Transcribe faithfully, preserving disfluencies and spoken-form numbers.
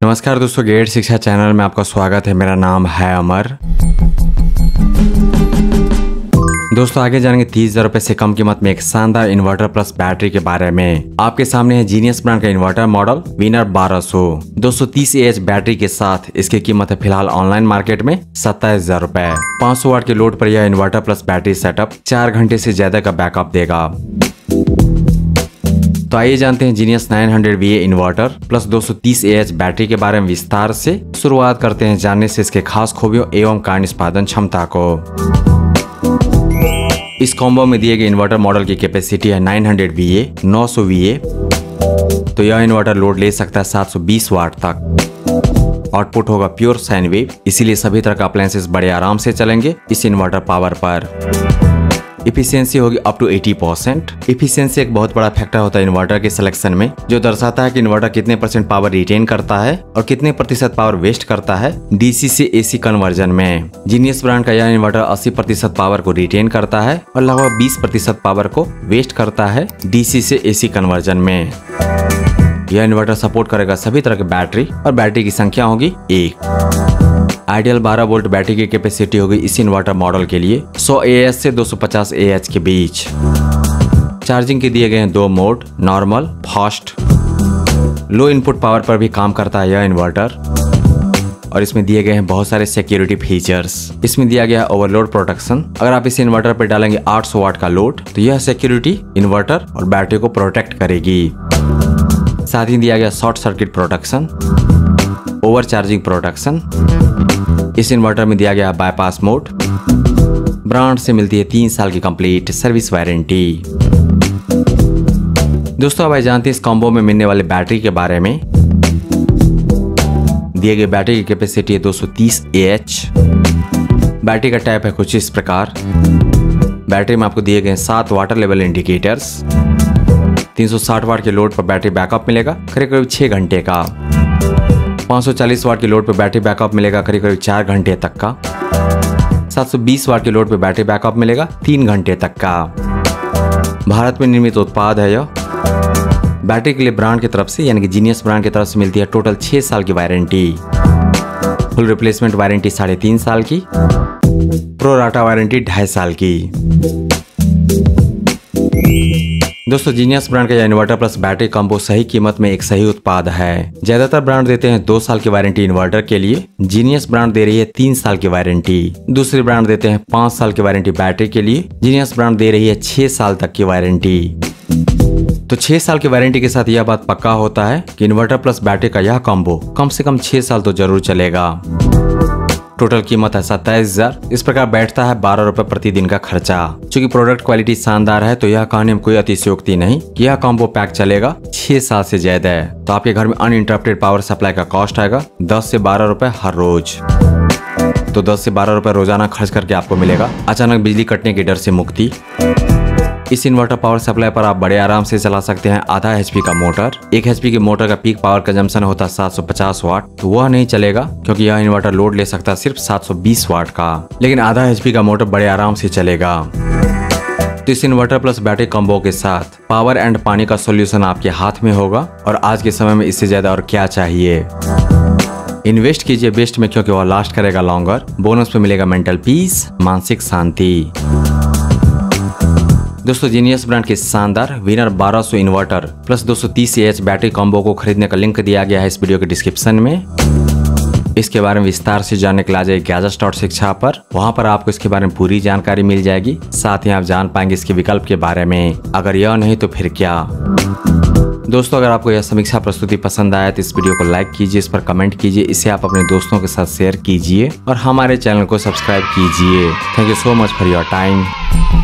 नमस्कार दोस्तों, गेट शिक्षा चैनल में आपका स्वागत है। मेरा नाम है अमर। दोस्तों आगे जानेंगे तीस हजार रुपए से कम कीमत में एक शानदार इन्वर्टर प्लस बैटरी के बारे में। आपके सामने है जीनियस ब्रांड का इन्वर्टर मॉडल विनर बारह सौ दो सौ तीस ए एच बैटरी के साथ। इसकी कीमत है फिलहाल ऑनलाइन मार्केट में सत्ताईस हजार रुपए। पाँच सौ वाट के लोड पर यह इन्वर्टर प्लस बैटरी सेटअप चार घंटे से ज्यादा का बैकअप देगा। तो आइए जानते हैं जीनियस नौ सौ वी ए इन्वर्टर प्लस दो सौ तीस ए एच बैटरी के बारे में विस्तार से। शुरुआत करते हैं जानने से इसके खास खूबियों एवं कार निष्पादन क्षमता को। इस कॉम्बो में दिए गए इन्वर्टर मॉडल की कैपेसिटी है नौ सौ वी ए नौ सौ वी ए। तो यह इन्वर्टर लोड ले सकता है सात सौ बीस वाट तक। आउटपुट होगा प्योर साइन वेव, इसीलिए सभी तरह का अप्लायंसेस बड़े आराम से चलेंगे इस इन्वर्टर पावर पर। इफिशियंसी होगी अप टू अस्सी परसेंट। इफिशियंसी एक बहुत बड़ा फैक्टर होता है इन्वर्टर के सिलेक्शन में, जो दर्शाता है कि इन्वर्टर कितने परसेंट पावर रिटेन करता है और कितने प्रतिशत पावर वेस्ट करता है डीसी से एसी कन्वर्जन में। जीनियस ब्रांड का यह इन्वर्टर अस्सी प्रतिशत पावर को रिटेन करता है और लगभग बीस प्रतिशत पावर को वेस्ट करता है डीसी से एसी कन्वर्जन में। यह इन्वर्टर सपोर्ट करेगा सभी तरह की बैटरी और बैटरी की संख्या होगी एक। आइडियल बारह वोल्ट बैटरी की कैपेसिटी होगी इस इन्वर्टर मॉडल के लिए सौ ए एच से दो सौ पचास ए एच के बीच। चार्जिंग के दिए गए हैं दो mode, normal, fast. Low input power पर भी काम करता है यह इन्वर्टर और इसमें दिए गए हैं बहुत सारे सिक्योरिटी फीचर्स। इसमें दिया गया है ओवरलोड प्रोटेक्शन। अगर आप इस इन्वर्टर पर डालेंगे आठ सौ वाट का लोड तो यह सिक्योरिटी इन्वर्टर और बैटरी को प्रोटेक्ट करेगी। साथ ही दिया गया short circuit protection, over charging protection. इस इन्वर्टर में दिया गया बाईपास मोड। ब्रांड से मिलती है तीन साल की कंप्लीट सर्विस वारंटी। दोस्तों अब जानते हैं इस कॉम्बो में मिलने वाले बैटरी के बारे में। दिए गए बैटरी की कैपेसिटी है दो सौ तीस ए एच। बैटरी का टाइप है कुछ इस प्रकार। बैटरी में आपको दिए गए सात वाटर लेवल इंडिकेटर्स। तीन सौ साठ वाट के लोड पर बैटरी बैकअप मिलेगा करीब करीब छह घंटे का। पाँच सौ चालीस वाट के लोड पर बैटरी बैकअप मिलेगा करीब करीब चार घंटे तक का। सात सौ बीस वाट के लोड पर बैटरी बैकअप मिलेगा तीन घंटे तक का। भारत में निर्मित उत्पाद है यह। बैटरी के लिए ब्रांड की तरफ से यानी कि जीनियस ब्रांड की तरफ से मिलती है टोटल छह साल की वारंटी। फुल रिप्लेसमेंट वारंटी साढ़े तीन साल की। प्रो राटा वारंटी ढाई साल की। दोस्तों जीनियस ब्रांड का यह इन्वर्टर प्लस बैटरी कॉम्बो सही कीमत में एक सही उत्पाद है। ज्यादातर ब्रांड देते हैं दो साल की वारंटी इन्वर्टर के लिए, जीनियस ब्रांड दे रही है तीन साल की वारंटी। दूसरे ब्रांड देते हैं पाँच साल की वारंटी बैटरी के लिए, जीनियस ब्रांड दे रही है छह साल तक की वारंटी। तो छह साल की वारंटी के साथ यह बात पक्का होता है कि इन्वर्टर प्लस बैटरी का यह कॉम्बो कम से कम छह साल तो जरूर चलेगा। टोटल कीमत है सत्ताईस हजार। इस प्रकार बैठता है बारह रुपए प्रति दिन का खर्चा। चूंकि प्रोडक्ट क्वालिटी शानदार है तो यह कहने में कोई अतिशयोक्ति नहीं कि यह कॉम्बो पैक चलेगा छह साल से ज्यादा है। तो आपके घर में अनइंटरप्टेड पावर सप्लाई का कॉस्ट आएगा दस से बारह रुपए हर रोज। तो दस से बारह रुपए रोजाना खर्च करके आपको मिलेगा अचानक बिजली कटने के डर से मुक्ति। इस इन्वर्टर पावर सप्लाई पर आप बड़े आराम से चला सकते हैं आधा एचपी का मोटर। एक एचपी के मोटर का पीक पावर कंजम्पशन होता है सात सौ पचास वाट, तो वह नहीं चलेगा क्योंकि यह इन्वर्टर लोड ले सकता है सिर्फ सात सौ बीस वाट का। लेकिन आधा एचपी का मोटर बड़े आराम से चलेगा। तो इस इन्वर्टर प्लस बैटरी कॉम्बो के साथ पावर एंड पानी का सोल्यूशन आपके हाथ में होगा और आज के समय में इससे ज्यादा और क्या चाहिए। इन्वेस्ट कीजिए बेस्ट में क्योंकि वह लास्ट करेगा लॉन्गर। बोनस पे मिलेगा मेंटल पीस, मानसिक शांति। दोस्तों जीनियस ब्रांड के शानदार विनर बारह सौ इन्वर्टर प्लस दो सौ तीस ए एच बैटरी कॉम्बो को खरीदने का लिंक दिया गया है इस वीडियो के डिस्क्रिप्शन में। इसके बारे में विस्तार से जानने के लिए आ जाइए गैजेट्स डॉट शिक्षा पर। वहां पर आपको इसके बारे में पूरी जानकारी मिल जाएगी। साथ ही आप जान पाएंगे इसके विकल्प के बारे में। अगर यह नहीं तो फिर क्या। दोस्तों अगर आपको यह समीक्षा प्रस्तुति पसंद आया तो इस वीडियो को लाइक कीजिए, इस पर कमेंट कीजिए, इसे आप अपने दोस्तों के साथ शेयर कीजिए और हमारे चैनल को सब्सक्राइब कीजिए। Thank you so much for your time.